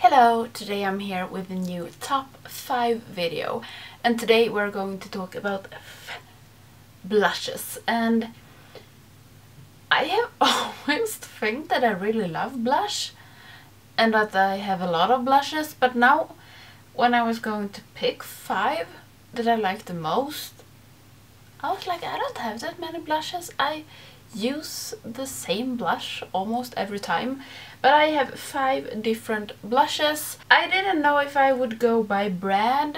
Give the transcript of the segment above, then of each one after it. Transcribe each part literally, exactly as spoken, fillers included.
Hello, today I'm here with a new top five video, and today we're going to talk about blushes. And I have always think that I really love blush and that I have a lot of blushes, but now when I was going to pick five that I like the most, I was like, I don't have that many blushes. I use the same blush almost every time, but I have five different blushes. I didn't know if I would go by brand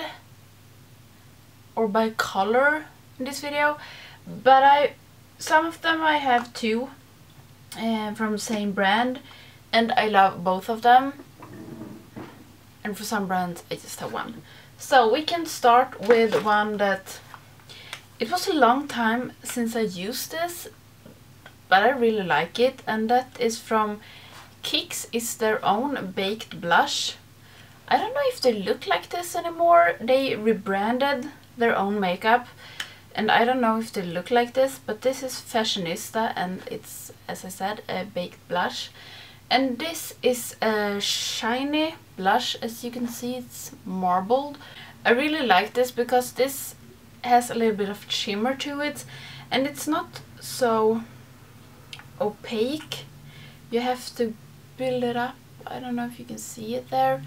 or by color in this video, but I some of them I have two uh, from the same brand, and I love both of them, and for some brands I just have one. So we can start with one that it was a long time since I used this, but I really like it, and that is from Kix. It's their own baked blush. I don't know if they look like this anymore. They rebranded their own makeup, and I don't know if they look like this, but this is Fashionista, and it's, as I said, a baked blush. And this is a shiny blush. As you can see, it's marbled. I really like this because this has a little bit of shimmer to it, and it's not so opaque. You have to build it up. I don't know if you can see it there.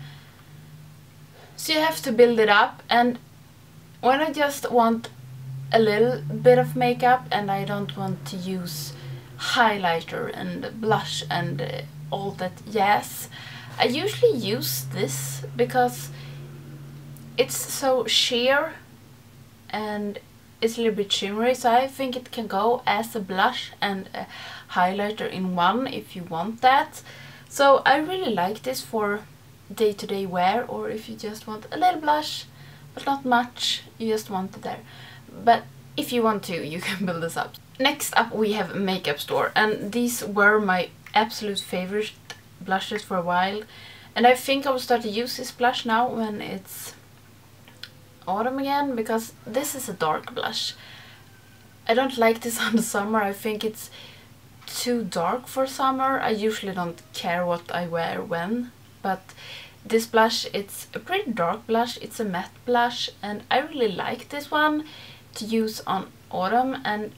So you have to build it up, and when I just want a little bit of makeup and I don't want to use highlighter and blush and uh, all that, yes, I usually use this because it's so sheer and it's a little bit shimmery, so I think it can go as a blush and a highlighter in one if you want that. So I really like this for day-to-day wear, or if you just want a little blush but not much, you just want it there. But if you want to, you can build this up. Next up we have Makeup Store, and these were my absolute favorite blushes for a while, and I think I will start to use this blush now when it's autumn again, because this is a dark blush. I don't like this on the summer. I think it's too dark for summer. I usually don't care what I wear when, but this blush, it's a pretty dark blush. It's a matte blush, and I really like this one to use on autumn, and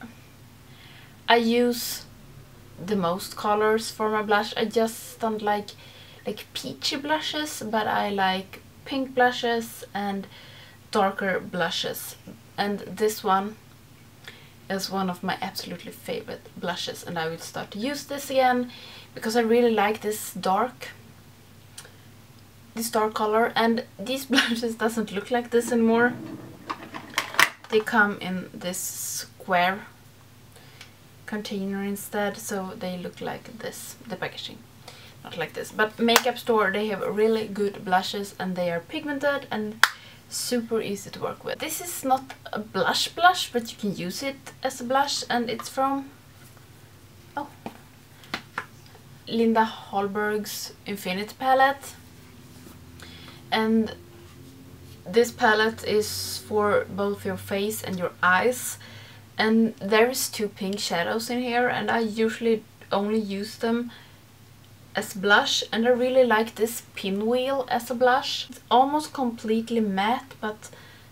I use the most colors for my blush. I just don't like like peachy blushes, but I like pink blushes and darker blushes, and this one is one of my absolutely favorite blushes, and I will start to use this again because I really like this dark this dark color. And these blushes doesn't look like this anymore. They come in this square container instead, so they look like this, the packaging, not like this. But Makeup Store, they have really good blushes, and they are pigmented and super easy to work with. This is not a blush blush, but you can use it as a blush, and it's from oh Linda Hallberg's Infinite palette. And this palette is for both your face and your eyes, and there is two pink shadows in here, and I usually only use them as blush, and I really like this pinwheel as a blush. It's almost completely matte, but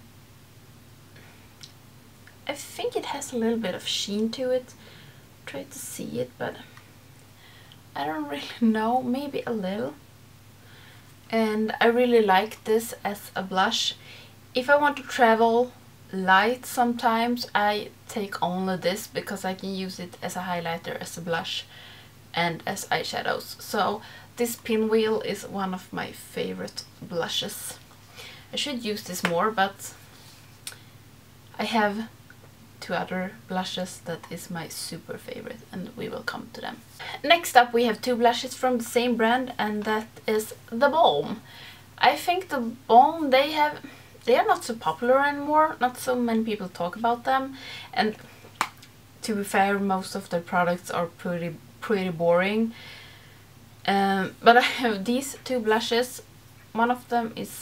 I think it has a little bit of sheen to it. Try to see it, but I don't really know, maybe a little. And I really like this as a blush. If I want to travel light sometimes, I take only this because I can use it as a highlighter, as a blush, and as eyeshadows. So this pinwheel is one of my favorite blushes. I should use this more, but I have two other blushes that is my super favorite, and we will come to them. Next up we have two blushes from the same brand, and that is the Balm. I think the Balm, they have they are not so popular anymore. Not so many people talk about them, and to be fair, most of their products are pretty pretty boring. Um, but I have these two blushes. One of them is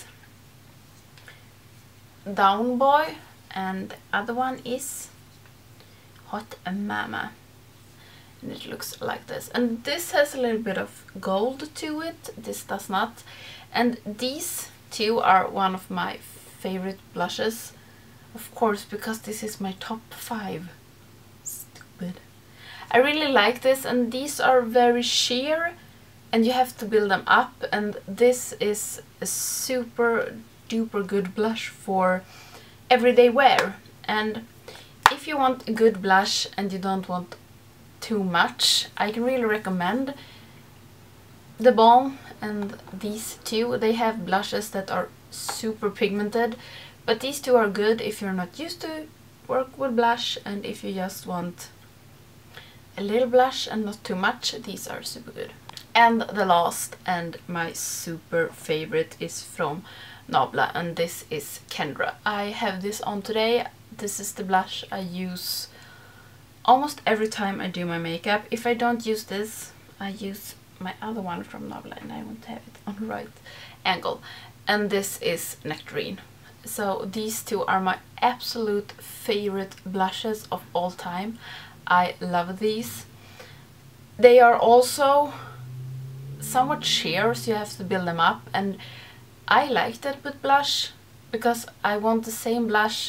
Down Boy, and the other one is Hot Mama. and it looks like this. And this has a little bit of gold to it, this does not. And these two are one of my favorite blushes, of course, because this is my top five. Stupid. I really like this, and these are very sheer and you have to build them up, and this is a super duper good blush for everyday wear. And if you want a good blush and you don't want too much, I can really recommend the Balm and these two. They have blushes that are super pigmented, but these two are good if you're not used to work with blush, and if you just want a little blush and not too much, these are super good. And the last and my super favorite is from Nabla, and this is Kendra. I have this on today. This is the blush I use almost every time I do my makeup. If I don't use this, I use my other one from Nabla, and I want to have it on the right angle. And this is Nectarine. So these two are my absolute favorite blushes of all time. I love these. They are also somewhat sheer, so you have to build them up, and I like that with blush because I want the same blush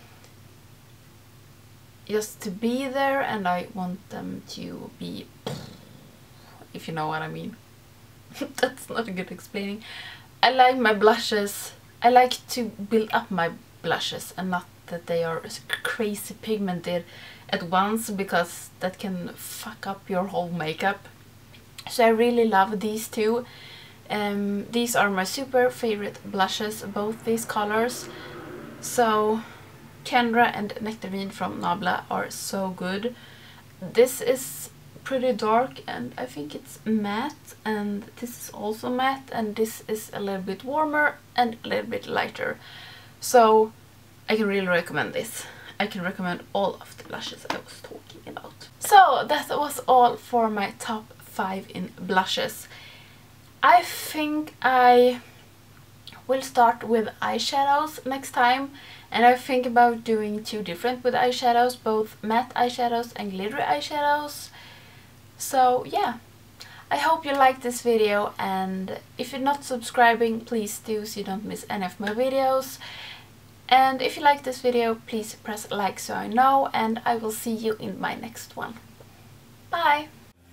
just to be there, and I want them to be, if you know what I mean. That's not a good explaining. I like my blushes, I like to build up my blushes and not that they are crazy pigmented at once, because that can fuck up your whole makeup. So I really love these two. Um, these are my super favorite blushes, both these colors. So Kendra and Nectarine from Nabla are so good. This is pretty dark and I think it's matte, and this is also matte, and this is a little bit warmer and a little bit lighter. So I can really recommend this. I can recommend all of the blushes I was talking about. So that was all for my top five in blushes. I think I will start with eyeshadows next time, and I think about doing two different with eyeshadows, both matte eyeshadows and glittery eyeshadows. So yeah, I hope you liked this video, and if you're not subscribing, please do so you don't miss any of my videos. And if you like this video, please press like so I know, and I will see you in my next one. Bye!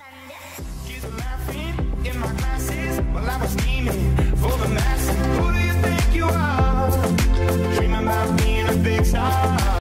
In my classes, while I was scheming for the masses. Who do you think you are? Dreaming about being a big star.